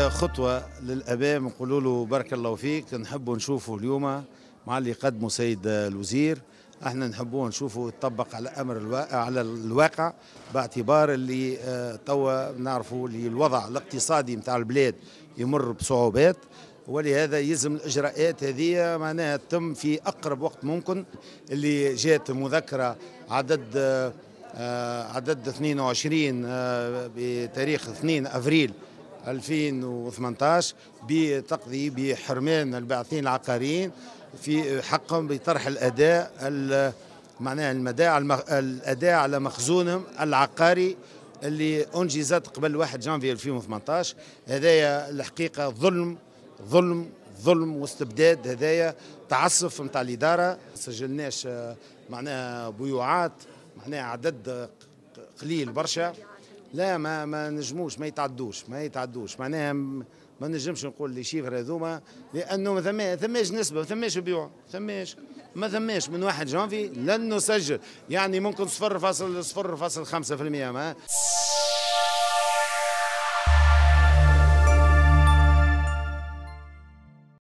خطوة للأمام، نقولوا له بارك الله فيك. نحبوا نشوفوا اليوم مع اللي قدموا سيد الوزير، احنا نحبوا نشوفوا يطبق على على الواقع، باعتبار اللي توا نعرفوا اللي الوضع الاقتصادي نتاع البلاد يمر بصعوبات، ولهذا يلزم الاجراءات هذه معناها تتم في اقرب وقت ممكن. اللي جات مذكره عدد 22 بتاريخ 2 افريل 2018 بتقضي بحرمان الباعثين العقاريين في حقهم بطرح الاداء، معناها الاداء على مخزونهم العقاري اللي انجزت قبل 1 جانفي 2018. هذايا الحقيقه ظلم واستبداد، هذايا تعسف نتاع الاداره. سجلناش معناها بيوعات، معناها عدد قليل برشا، لا ما نجموش، ما يتعدوش معناها ما نجمش نقول لي شيفر هذوما، لانه ما ثماش نسبه، ما ثماش بيوع، ما ثماش من 1 جانفي لن نسجل، يعني ممكن 0.0.5% ما